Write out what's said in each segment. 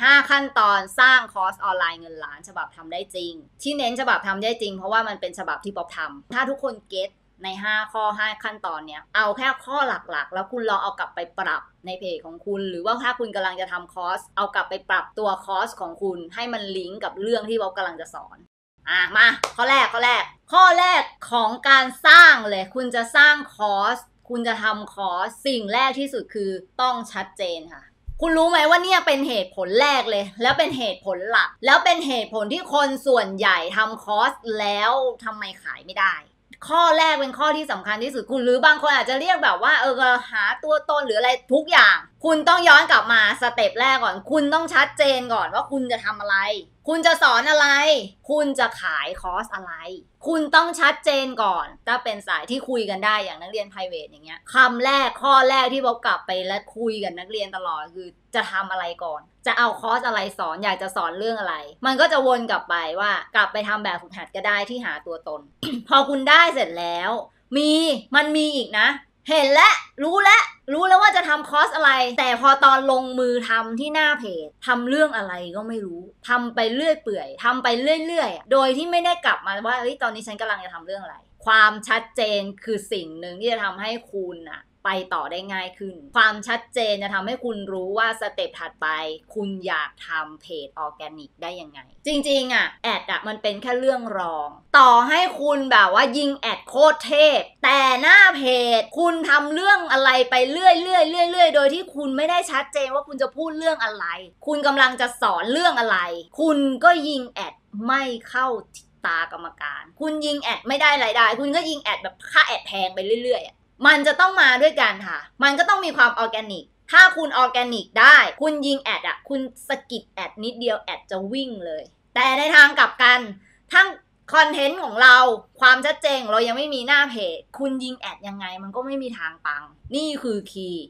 5ขั้นตอนสร้างคอร์สออนไลน์เงินล้านฉบับทำได้จริงที่เน้นฉบับทำได้จริงเพราะว่ามันเป็นฉบับที่ป๊อบทำถ้าทุกคนเก็ตใน5ข้อ5ขั้นตอนเนี้ยเอาแค่ข้อหลักๆแล้วคุณลองเอากลับไปปรับในเพจของคุณหรือว่าถ้าคุณกำลังจะทำคอร์สเอากลับไปปรับตัวคอร์สของคุณให้มันลิงก์กับเรื่องที่ป๊อบกำลังจะสอนมาข้อแรกของการสร้างเลยคุณจะสร้างคอร์สคุณจะทำคอร์สสิ่งแรกที่สุดคือต้องชัดเจนค่ะคุณรู้ไหมว่าเนี่ยเป็นเหตุผลแรกเลยแล้วเป็นเหตุผลหลักแล้วเป็นเหตุผลที่คนส่วนใหญ่ทำคอร์สแล้วทำไมขายไม่ได้ข้อแรกเป็นข้อที่สำคัญที่สุดคุณหรือบางคนอาจจะเรียกแบบว่าหาตัวตนหรืออะไรทุกอย่างคุณต้องย้อนกลับมาสเต็ปแรกก่อนคุณต้องชัดเจนก่อนว่าคุณจะทำอะไรคุณจะสอนอะไรคุณจะขายคอร์สอะไรคุณต้องชัดเจนก่อนถ้าเป็นสายที่คุยกันได้อย่างนักเรียน private อย่างเงี้ยคำแรกข้อแรกที่บอกกลับไปและคุยกับนักเรียนตลอดคือจะทำอะไรก่อนจะเอาคอร์สอะไรสอนอยากจะสอนเรื่องอะไรมันก็จะวนกลับไปว่ากลับไปทำแบบฝึกหัดก็ได้ที่หาตัวตน พอคุณได้เสร็จแล้วมันมีอีกนะเห็นแล้วรู้แล้วว่าจะทำคอร์สอะไรแต่พอตอนลงมือทำที่หน้าเพจทำเรื่องอะไรก็ไม่รู้ทำไปเรื่อยเปื่อยทำไปเรื่อยๆโดยที่ไม่ได้กลับมาว่าตอนนี้ฉันกำลังจะทำเรื่องอะไรความชัดเจนคือสิ่งหนึ่งที่จะทำให้คุณไปต่อได้ง่ายขึ้นความชัดเจนจะทำให้คุณรู้ว่าสเต็ปถัดไปคุณอยากทำเพจออร์แกนิกได้ยังไงจริงๆแอดมันเป็นแค่เรื่องรองต่อให้คุณแบบว่ายิงแอดโคตรเทพแต่หน้าเพจคุณทำเรื่องอะไรไปเรื่อยโดยที่คุณไม่ได้ชัดเจนว่าคุณจะพูดเรื่องอะไรคุณกำลังจะสอนเรื่องอะไรคุณก็ยิงแอดไม่เข้าตากรรมการคุณยิงแอดไม่ได้รายได้คุณก็ยิงแอดแบบค่าแอดแพงไปเรื่อยๆมันจะต้องมาด้วยกันค่ะมันก็ต้องมีความออร์แกนิกถ้าคุณออร์แกนิกได้คุณยิงแอดคุณสกิดแอดนิดเดียวแอดจะวิ่งเลยแต่ในทางกลับกันทั้งคอนเทนต์ของเราความชัดเจนเรายังไม่มีหน้าเพจคุณยิงแอดยังไงมันก็ไม่มีทางปังนี่คือคีย์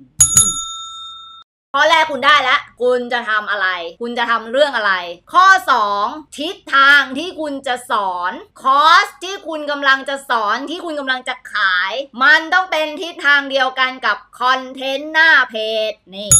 ข้อแรกคุณได้แล้วคุณจะทำอะไรคุณจะทำเรื่องอะไรข้อ2ทิศทางที่คุณจะสอนคอร์สที่คุณกำลังจะสอนที่คุณกำลังจะขายมันต้องเป็นทิศทางเดียวกันกับคอนเทนต์หน้าเพจ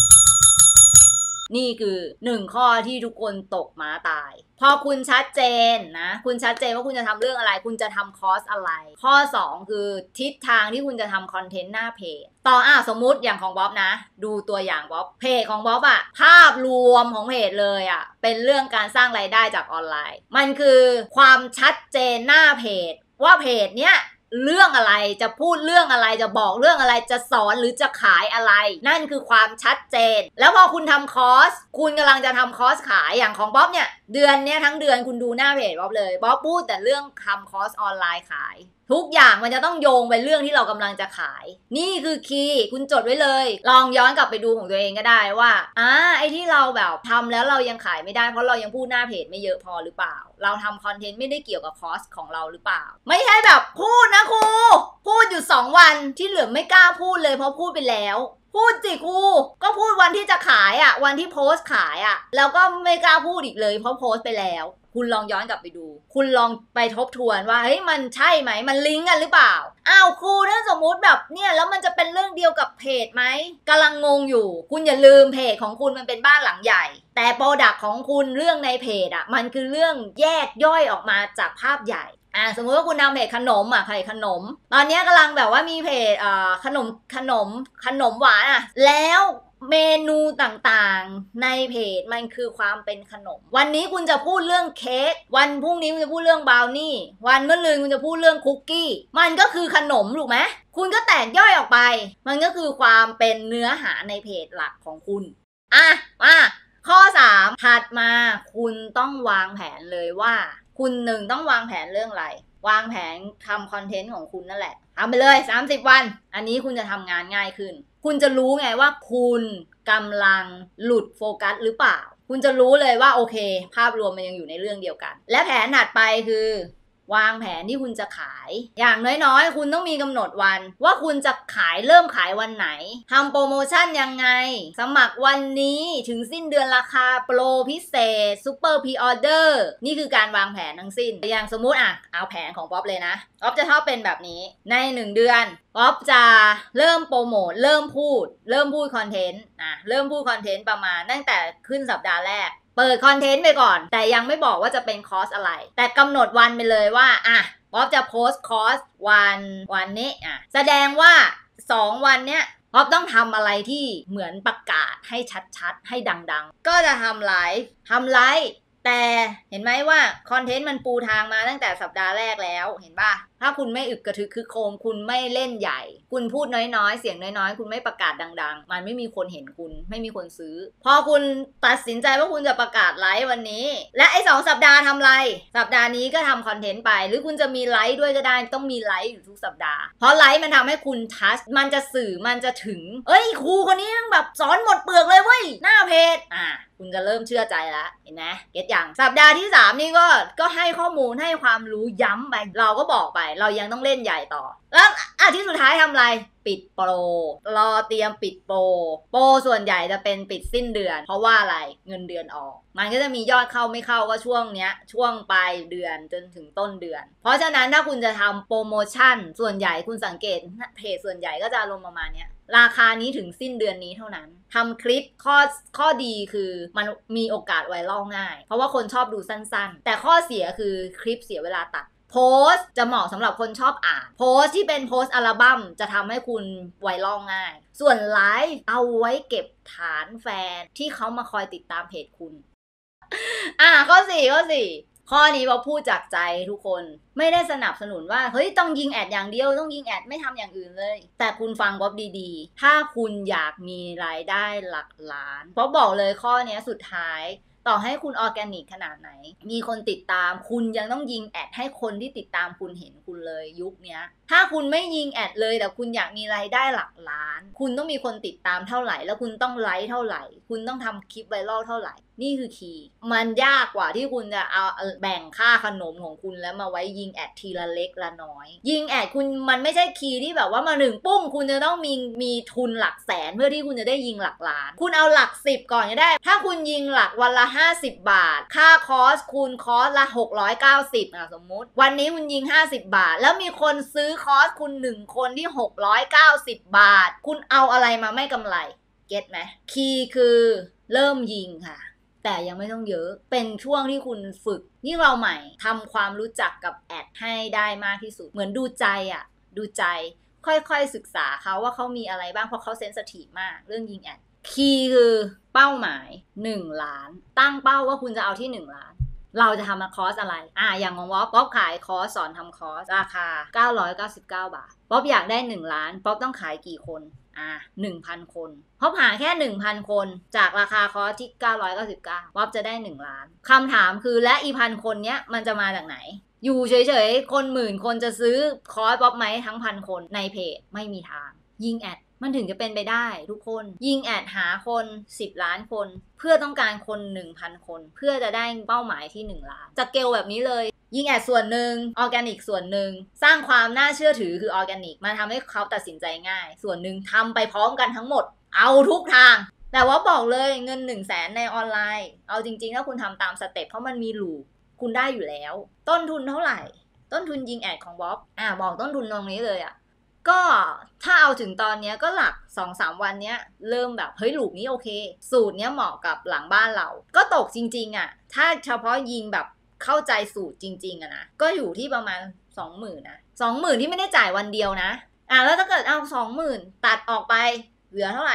นี่คือ1ข้อที่ทุกคนตกม้าตายพอคุณชัดเจนนะคุณชัดเจนว่าคุณจะทำเรื่องอะไรคุณจะทำคอร์สอะไรข้อ2คือทิศทางที่คุณจะทำคอนเทนต์หน้าเพจต่อสมมุติอย่างของบ๊อบนะดูตัวอย่างบ๊อบเพจของบ๊อบภาพรวมของเพจเลยเป็นเรื่องการสร้างรายได้จากออนไลน์มันคือความชัดเจนหน้าเพจว่าเพจเนี้ยเรื่องอะไรจะพูดเรื่องอะไรจะบอกเรื่องอะไรจะสอนหรือจะขายอะไรนั่นคือความชัดเจนแล้วพอคุณทำคอร์สคุณกำลังจะทำคอร์สขายอย่างของบ๊อบเนี่ยเดือนเนี้ยทั้งเดือนคุณดูหน้าเพจบ๊อบเลยบ๊อบพูดแต่เรื่องทำคอร์สออนไลน์ขายทุกอย่างมันจะต้องโยงไปเรื่องที่เรากำลังจะขายนี่คือคีย์คุณจดไว้เลยลองย้อนกลับไปดูของตัวเองก็ได้ว่าไอ้ที่เราแบบทำแล้วเรายังขายไม่ได้เพราะเรายังพูดหน้าเพจไม่เยอะพอหรือเปล่าเราทำคอนเทนต์ไม่ได้เกี่ยวกับคอร์สของเราหรือเปล่าไม่ใช่แบบพูดนะครูพูดอยู่2วันที่เหลือไม่กล้าพูดเลยเพราะพูดไปแล้วพูดสิครูก็พูดวันที่จะขายวันที่โพสต์ขายแล้วก็ไม่กล้าพูดอีกเลยเพราะโพสต์ไปแล้วคุณลองย้อนกลับไปดูคุณลองไปทบทวนว่าเฮ้ยมันใช่ไหมมันลิงก์กันหรือเปล่าครูถ้าสมมุติแบบเนี่ยแล้วมันจะเป็นเรื่องเดียวกับเพจไหมกำลังงงอยู่คุณอย่าลืมเพจของคุณมันเป็นบ้านหลังใหญ่แต่โปรดักต์ของคุณเรื่องในเพจมันคือเรื่องแยกย่อยออกมาจากภาพใหญ่สมมติว่าคุณทำเพจขนมขายขนมตอนนี้กำลังแบบว่ามีเพจขนมหวานแล้วเมนูต่างๆในเพจมันคือความเป็นขนมวันนี้คุณจะพูดเรื่องเค้กวันพรุ่งนี้คุณจะพูดเรื่องบราวนี่วันมะรืนคุณจะพูดเรื่องคุกกี้มันก็คือขนมถูกไหมคุณก็แตกย่อยออกไปมันก็คือความเป็นเนื้อหาในเพจหลักของคุณมาข้อ3ถัดมาคุณต้องวางแผนเลยว่าคุณต้องวางแผนเรื่องอะไรวางแผนทำคอนเทนต์ของคุณนั่นแหละทำไปเลย30วันอันนี้คุณจะทำงานง่ายขึ้นคุณจะรู้ไงว่าคุณกำลังหลุดโฟกัสหรือเปล่าคุณจะรู้เลยว่าโอเคภาพรวมมันยังอยู่ในเรื่องเดียวกันและแผนถัดไปคือวางแผนที่คุณจะขายอย่างน้อยๆคุณต้องมีกำหนดวันว่าคุณจะเริ่มขายวันไหนทำโปรโมชั่นยังไงสมัครวันนี้ถึงสิ้นเดือนราคาโปรพิเศษซูเปอร์พรีออเดอร์นี่คือการวางแผนทั้งสิ้นอย่างสมมุติเอาแผนของป๊อปเลยนะป๊อปจะชอบเป็นแบบนี้ใน1 เดือนป๊อปจะเริ่มโปรโมทเริ่มพูดคอนเทนต์เริ่มพูดคอนเทนต์ประมาณตั้งแต่ขึ้นสัปดาห์แรกเปิดคอนเทนต์ไปก่อนแต่ยังไม่บอกว่าจะเป็นคอร์สอะไรแต่กำหนดวันไปเลยว่าป๊อปจะโพสต์คอร์สวันนี้แสดงว่า2 วันเนี้ยป๊อปต้องทำอะไรที่เหมือนประกาศให้ชัดๆให้ดังๆก็จะทำไลฟ์แต่เห็นไหมว่าคอนเทนต์มันปูทางมาตั้งแต่สัปดาห์แรกแล้วเห็นป่ะถ้าคุณไม่อึกกระทึกคือโคมคุณไม่เล่นใหญ่คุณพูดน้อยๆเสียงน้อยๆคุณไม่ประกาศดังๆมันไม่มีคนเห็นคุณไม่มีคนซื้อพอคุณตัดสินใจว่าคุณจะประกาศไลฟ์วันนี้และไอ้2 สัปดาห์ทำไรสัปดาห์นี้ก็ทำคอนเทนต์ไปหรือคุณจะมีไลฟ์ด้วยก็ได้ต้องมีไลฟ์อยู่ทุกสัปดาห์เพราะไลฟ์มันทำให้คุณทัชมันจะสื่อมันจะถึงครูคนนี้แบบสอนหมดเปลือกเลยเว้ยหน้าเพจคุณจะเริ่มเชื่อใจแล้วเห็นไหมเก็ตอย่างสัปดาห์ที่3นี่ก็ให้ข้อมูลให้ความรู้ย้ำไปเราก็บอกไปเรายังต้องเล่นใหญ่ต่อแล้วที่สุดท้ายทำอะไรปิดโปรรอเตรียมปิดโปรส่วนใหญ่จะเป็นปิดสิ้นเดือนเพราะว่าอะไรเงินเดือนออกมันก็จะมียอดเข้าไม่เข้าก็ช่วงเนี้ยช่วงปลายเดือนจนถึงต้นเดือนเพราะฉะนั้นถ้าคุณจะทำโปรโมชั่นส่วนใหญ่คุณสังเกตเพจส่วนใหญ่ก็จะลงประมาณเนี้ยราคานี้ถึงสิ้นเดือนนี้เท่านั้นทำคลิปข้อดีคือมันมีโอกาสไวรัลง่ายเพราะว่าคนชอบดูสั้นๆแต่ข้อเสียคือคลิปเสียเวลาตัดโพสต์จะเหมาะสำหรับคนชอบอ่านโพสต์ที่เป็นโพสต์อัลบั้มจะทำให้คุณไวรัลง่ายส่วนไลฟ์เอาไว้เก็บฐานแฟนที่เขามาคอยติดตามเพจคุณข้อ4ข้อนี้เราพูดจากใจทุกคนไม่ได้สนับสนุนว่าเฮ้ยต้องยิงแอดอย่างเดียวต้องยิงแอดไม่ทำอย่างอื่นเลยแต่คุณฟังบ๊อบดีๆถ้าคุณอยากมีรายได้หลักล้านบ๊อบบอกเลยข้อนี้สุดท้ายต่อให้คุณออร์แกนิกขนาดไหนมีคนติดตามคุณยังต้องยิงแอดให้คนที่ติดตามคุณเห็นคุณเลยยุคนี้ถ้าคุณไม่ยิงแอดเลยแต่คุณอยากมีรายได้หลักล้านคุณต้องมีคนติดตามเท่าไหร่แล้วคุณต้องไลฟ์เท่าไหร่คุณต้องทำคลิปไวรัลเท่าไหร่นี่คือคีย์มันยากกว่าที่คุณจะเอาแบ่งค่าขนมของคุณแล้วมาไว้ยิงแอดทีละเล็กละน้อยยิงแอดคุณมันไม่ใช่คีย์ที่แบบว่ามาถึงปุ้งคุณจะต้องมีทุนหลักแสนเพื่อที่คุณจะได้ยิงหลักล้านคุณเอาหลัก10ก่อนก็ได้ถ้าคุณยิงหลักวันละ50 บาทค่าคอร์สคุณคอร์สละ690สมมุติวันนี้คุณยิง50 บาทแล้วมีคนซื้อคอร์สคุณ1 คนที่690 บาทคุณเอาอะไรมาไม่กำไรเก็ตไหมคีย์คือเริ่มยิงค่ะแต่ยังไม่ต้องเยอะเป็นช่วงที่คุณฝึกยิ่งเราใหม่ทำความรู้จักกับแอดให้ได้มากที่สุดเหมือนดูใจดูใจค่อยๆศึกษาเขาว่าเขามีอะไรบ้างเพราะเขาเซนซิทีฟมากเรื่องยิงแอดคีย์คือเป้าหมาย1 ล้านตั้งเป้าว่าคุณจะเอาที่1 ล้านเราจะทำคอร์สอะไรอย่างของป๊อปขายคอร์สสอนทำคอร์สราคา999 บาทป๊อปอยากได้1 ล้านป๊อปต้องขายกี่คน1,000 คนเพราะหาแค่ 1,000 คนจากราคาคอร์สที่999ป๊อปจะได้1 ล้านคำถามคือและอี1,000 คนเนี้ยมันจะมาจากไหนอยู่เฉยๆคน10,000 คนจะซื้อคอร์สป๊อปไหมทั้ง1,000 คนในเพจไม่มีทางยิงแอดมันถึงจะเป็นไปได้ทุกคนยิงแอดหาคน10 ล้านคนเพื่อต้องการคน 1,000 คนเพื่อจะได้เป้าหมายที่1 ล้านสเกลแบบนี้เลยยิงแอดส่วนหนึ่งออร์แกนิกส่วนหนึ่งสร้างความน่าเชื่อถือคือออร์แกนิกมันทำให้เขาตัดสินใจง่ายส่วนหนึ่งทำไปพร้อมกันทั้งหมดเอาทุกทางแต่ว่าบอกเลยเงิน100,000ในออนไลน์เอาจริงๆถ้าคุณทำตามสเต็ปเพราะมันมีลูปคุณได้อยู่แล้วต้นทุนเท่าไหร่ต้นทุนยิงแอดของบ๊อบบอกต้นทุนตรงนี้เลยก็ถ้าเอาถึงตอนนี้ก็หลัก 2-3 วันเนี้ยเริ่มแบบเฮ้ยลูปนี้โอเคสูตรเนี้ยเหมาะกับหลังบ้านเราก็ตกจริงๆถ้าเฉพาะยิงแบบเข้าใจสูตรจริงๆนะก็อยู่ที่ประมาณ 20,000 นะ 20,000 ที่ไม่ได้จ่ายวันเดียวนะแล้วถ้าเกิดเอา 20,000 ตัดออกไปเหลือเท่าไหร่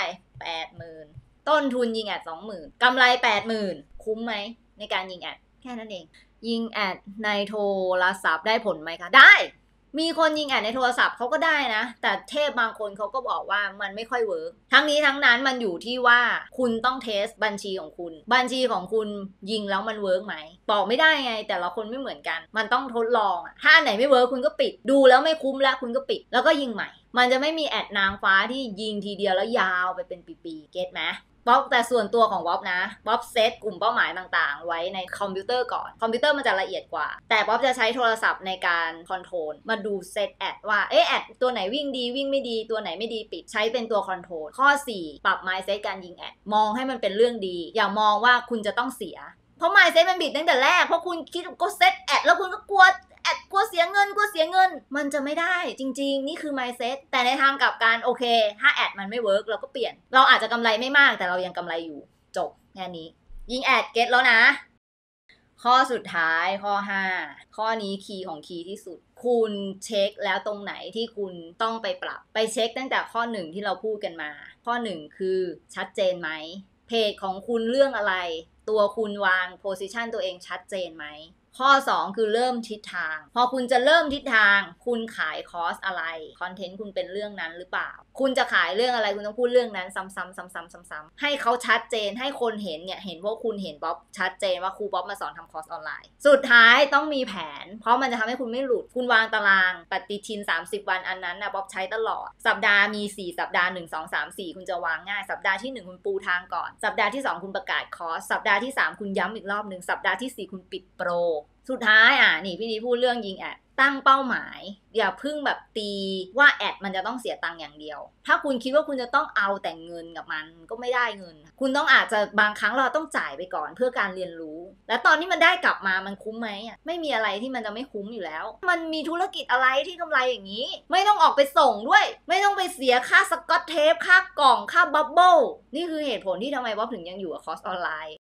80,000 ต้นทุนยิงแอด 20,000 กำไร 80,000 คุ้มไหมในการยิงแอดแค่นั้นเองยิงแอดในโทรศัพท์ได้ผลไหมคะได้มีคนยิงแอดในโทรศัพท์เขาก็ได้นะแต่เทพบางคนเขาก็บอกว่ามันไม่ค่อยเวิร์กทั้งนี้ทั้งนั้นมันอยู่ที่ว่าคุณต้องเทสบัญชีของคุณยิงแล้วมันเวิร์กไหมบอกไม่ได้ไงแต่ละคนไม่เหมือนกันมันต้องทดลองถ้าไหนไม่เวิร์กคุณก็ปิดดูแล้วไม่คุ้มแล้วคุณก็ปิดแล้วก็ยิงใหม่มันจะไม่มีแอดนางฟ้าที่ยิงทีเดียวแล้วยาวไปเป็นปีๆเก็ตไหมบ๊อบแต่ส่วนตัวของบ๊อบนะบ๊อบเซตกลุ่มเป้าหมายต่างๆไว้ในคอมพิวเตอร์ก่อนคอมพิวเตอร์มันจะละเอียดกว่าแต่บ๊อบจะใช้โทรศัพท์ในการคอนโทรลมาดูเซตแอดว่าแอดตัวไหนวิ่งดีวิ่งไม่ดีตัวไหนไม่ดีปิดใช้เป็นตัวคอนโทรลข้อ4ปรับ mindset การยิงแอดมองให้มันเป็นเรื่องดีอย่ามองว่าคุณจะต้องเสียเพราะ mindset มันบิดตั้งแต่แรกเพราะคุณคิดก็เซตแอดแล้วคุณก็กลัวเสียเงินมันจะไม่ได้จริงๆนี่คือ mindset แต่ในทางกลับกันโอเคถ้าแอดมันไม่เวิร์กเราก็เปลี่ยนเราอาจจะกำไรไม่มากแต่เรายังกำไรอยู่จบแค่นี้ยิงแอดเก็ตแล้วนะข้อสุดท้ายข้อ5ข้อนี้คีย์ของคีย์ที่สุดคุณเช็คแล้วตรงไหนที่คุณต้องไปปรับไปเช็คตั้งแต่ข้อ1ที่เราพูดกันมาข้อ1คือชัดเจนไหมเพจของคุณเรื่องอะไรตัวคุณวางโพสิชันตัวเองชัดเจนไหมข้อ2คือเริ่มทิศทางพอคุณจะเริ่มทิศทางคุณขายคอร์สอะไรคอนเทนต์คุณเป็นเรื่องนั้นหรือเปล่าคุณจะขายเรื่องอะไรคุณต้องพูดเรื่องนั้นซ้ำๆให้เขาชัดเจนให้คนเห็นเนี่ยเห็นว่าคุณเห็นบ๊อบชัดเจนว่าครูบ๊อบมาสอนทำคอร์สออนไลน์สุดท้ายต้องมีแผนเพราะมันจะทำให้คุณไม่หลุดคุณวางตารางปฏิทิน30วันอันนั้นนะบ๊อบใช้ตลอดสัปดาห์มี4สัปดาห์1 2 3 4คุณจะวางง่ายสัปดาห์ที่1คุณปูทางก่อนสัปดาห์ที่2คุณประกาศคอร์สสัปดาห์ที่3คุณย้ำอีกรอบนึงสัปดาห์ที่4คุณปิดโปรสุดท้ายนี่พี่นี้พูดเรื่องยิงแอดตั้งเป้าหมายอย่าพึ่งแบบตีว่าแอดมันจะต้องเสียตังค์อย่างเดียวถ้าคุณคิดว่าคุณจะต้องเอาแต่เงินกับมันก็ไม่ได้เงินคุณต้องอาจจะบางครั้งเราต้องจ่ายไปก่อนเพื่อการเรียนรู้และตอนที่มันได้กลับมามันคุ้มไหมไม่มีอะไรที่มันจะไม่คุ้มอยู่แล้วมันมีธุรกิจอะไรที่กำไรอย่างนี้ไม่ต้องออกไปส่งด้วยไม่ต้องไปเสียค่าสกอตเทปค่ากล่องค่าบับเบิ้ลนี่คือเหตุผลที่ทำไมบ๊อบถึงยังอยู่กับคอร์สออนไลน์